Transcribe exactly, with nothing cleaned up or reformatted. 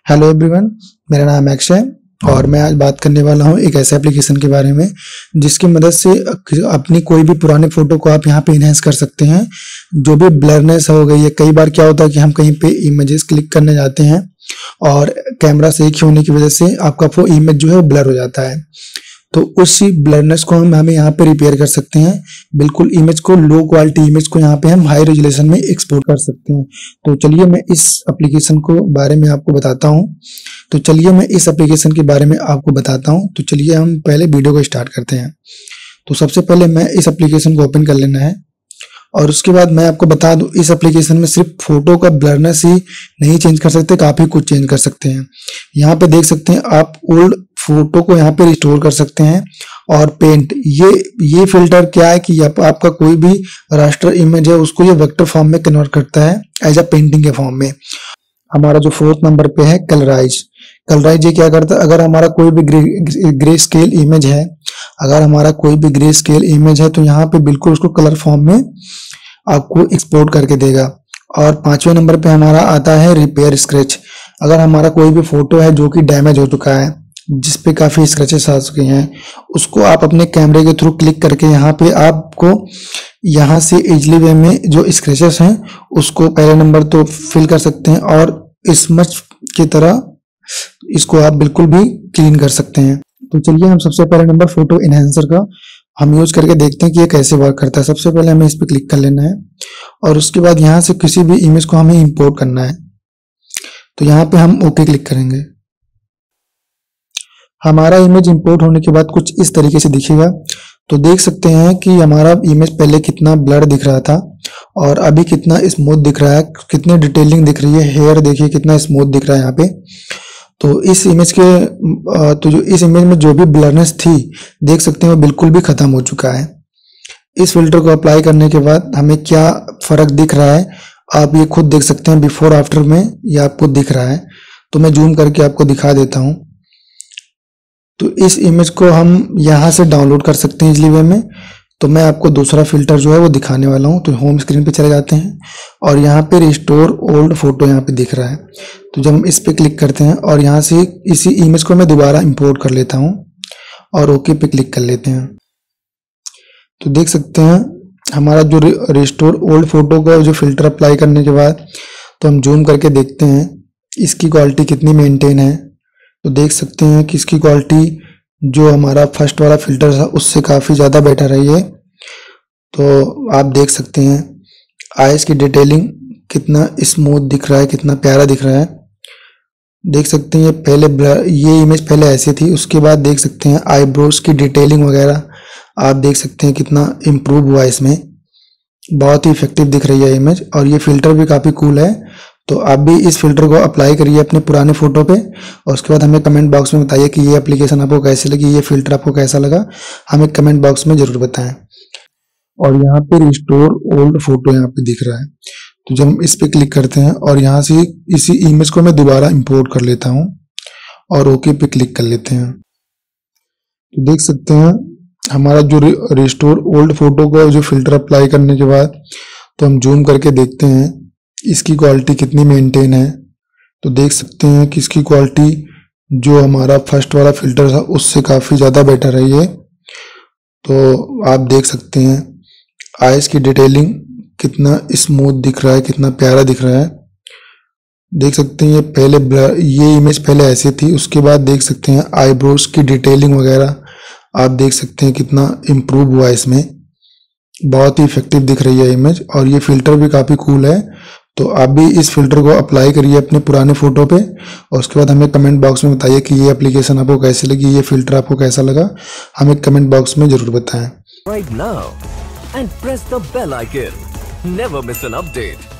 Hello everyone, मेरा नाम अक्षय और मैं आज बात करने वाला हूं एक ऐसे एप्लीकेशन के बारे में जिसकी मदद से अपनी कोई भी पुराने फोटो को आप यहां पे इनहेंस कर सकते हैं। जो भी ब्लरनेस हो गई है, कई बार क्या होता है कि हम कहीं पे इमेजेस क्लिक करने जाते हैं और कैमरा से एक ही होने की वजह से आपका वो इमेज जो है वो ब्लर हो जाता है। तो उसी ब्लरनेस को हम हमें यहाँ पे रिपेयर कर सकते हैं। बिल्कुल इमेज को, लो क्वालिटी इमेज को यहाँ पे हम हाई रेजोल्यूशन में एक्सपोर्ट कर सकते हैं। तो चलिए मैं इस एप्लीकेशन को बारे में आपको बताता हूँ तो चलिए मैं इस एप्लीकेशन के बारे में आपको बताता हूँ तो चलिए हम पहले वीडियो को स्टार्ट करते हैं। तो सबसे पहले मैं इस एप्लीकेशन को ओपन कर लेना है और उसके बाद मैं आपको बता दूं, इस एप्लीकेशन में सिर्फ फोटो का ब्लरनेस ही नहीं चेंज कर सकते, काफी कुछ चेंज कर सकते हैं। यहाँ पे देख सकते हैं आप ओल्ड फोटो को यहाँ पे रिस्टोर कर सकते हैं। और पेंट, ये ये फिल्टर क्या है कि आप, आपका कोई भी रास्टर इमेज है उसको ये वेक्टर फॉर्म में कन्वर्ट करता है एज अ पेंटिंग के फॉर्म में। हमारा जो फोर्थ नंबर पे है कलराइज। कलराइज ये क्या करता है, अगर हमारा कोई भी ग्रे, ग्रे स्केल इमेज है अगर हमारा कोई भी ग्रे स्केल इमेज है तो यहाँ पे बिल्कुल उसको कलर फॉर्म में आपको एक्सपोर्ट करके देगा। और पांचवें नंबर पे हमारा आता है रिपेयर स्क्रैच। अगर हमारा कोई भी फोटो है जो कि डैमेज हो चुका है, जिसपे काफी स्क्रैचेस आ चुके हैं, उसको आप अपने कैमरे के थ्रू क्लिक करके यहाँ पे आपको यहाँ से इजली वे में जो स्क्रैचेस हैं उसको पहले नंबर तो फिल कर सकते हैं और स्मच की तरह इसको आप बिल्कुल भी क्लीन कर सकते हैं। तो चलिए हम सबसे पहले नंबर फोटो इनहेंसर का हम यूज करके देखते हैं कि ये कैसे वर्क करता है। सबसे पहले हमें इस पर क्लिक कर लेना है और उसके बाद यहाँ से किसी भी इमेज को हमें इंपोर्ट करना है। तो यहाँ पे हम ओके क्लिक करेंगे। हमारा इमेज इंपोर्ट होने के बाद कुछ इस तरीके से दिखेगा। तो देख सकते हैं कि हमारा इमेज पहले कितना ब्लर दिख रहा था और अभी कितना स्मूथ दिख रहा है, कितनी डिटेलिंग दिख रही है। हेयर देखिए कितना स्मूथ दिख रहा है यहाँ पे। तो इस इमेज के तो जो इस इमेज में जो भी ब्लरनेस थी देख सकते हैं वो बिल्कुल भी खत्म हो चुका है। इस फिल्टर को अप्लाई करने के बाद हमें क्या फर्क दिख रहा है आप ये खुद देख सकते हैं। बिफोर आफ्टर में ये आपको दिख रहा है। तो मैं जूम करके आपको दिखा देता हूँ। तो इस इमेज को हम यहाँ से डाउनलोड कर सकते हैं इजली वे में। तो मैं आपको दूसरा फिल्टर जो है वो दिखाने वाला हूँ। तो होम स्क्रीन पे चले जाते हैं और यहाँ पे रिस्टोर ओल्ड फोटो यहाँ पे दिख रहा है। तो जब हम इस पे क्लिक करते हैं और यहाँ से इसी इमेज को मैं दोबारा इंपोर्ट कर लेता हूँ और ओके पे क्लिक कर लेते हैं। तो देख सकते हैं हमारा जो रिस्टोर ओल्ड फोटो का जो फिल्टर अप्लाई करने के बाद तो हम जूम करके देखते हैं इसकी क्वालिटी कितनी मेंटेन है। तो देख सकते हैं कि इसकी क्वालिटी जो हमारा फर्स्ट वाला फिल्टर था उससे काफ़ी ज़्यादा बेटर है ये। तो आप देख सकते हैं आईज की डिटेलिंग कितना स्मूथ दिख रहा है, कितना प्यारा दिख रहा है। देख सकते हैं ये पहले ये इमेज पहले ऐसी थी, उसके बाद देख सकते हैं आईब्रोज की डिटेलिंग वगैरह आप देख सकते हैं कितना इम्प्रूव हुआ है इसमें। बहुत ही इफेक्टिव दिख रही है इमेज और ये फिल्टर भी काफ़ी कूल है। तो आप भी इस फिल्टर को अप्लाई करिए अपने पुराने फोटो पे और उसके बाद हमें कमेंट बॉक्स में बताइए कि ये एप्लीकेशन आपको कैसी लगी, ये फिल्टर आपको कैसा लगा। हमें कमेंट बॉक्स में जरूर बताएं। और यहाँ पे रिस्टोर ओल्ड फोटो यहाँ पे दिख रहा है। तो जब हम इस पे क्लिक करते हैं और यहाँ से इसी इमेज को मैं दोबारा इंपोर्ट कर लेता हूँ और ओके पे क्लिक कर लेते हैं। तो देख सकते हैं हमारा जो रिस्टोर ओल्ड फोटो का जो फिल्टर अप्लाई करने के बाद तो हम जूम करके देखते हैं इसकी क्वालिटी कितनी मेंटेन है। तो देख सकते हैं कि इसकी क्वालिटी जो हमारा फर्स्ट वाला फिल्टर था उससे काफ़ी ज़्यादा बेटर है ये। तो आप देख सकते हैं आईज की डिटेलिंग कितना स्मूथ दिख रहा है, कितना प्यारा दिख रहा है। देख सकते हैं ये पहले ये इमेज पहले ऐसी थी, उसके बाद देख सकते हैं आईब्रोज की डिटेलिंग वगैरह आप देख सकते हैं कितना इम्प्रूव हुआ है इसमें। बहुत ही इफेक्टिव दिख रही है इमेज और ये फिल्टर भी काफ़ी कूल है। तो आप भी इस फिल्टर को अप्लाई करिए अपने पुराने फोटो पे और उसके बाद हमें कमेंट बॉक्स में बताइए कि ये एप्लीकेशन आपको कैसी लगी, ये फिल्टर आपको कैसा लगा। हमें कमेंट बॉक्स में जरूर बताएं। Right now and press the bell icon. Never miss an update.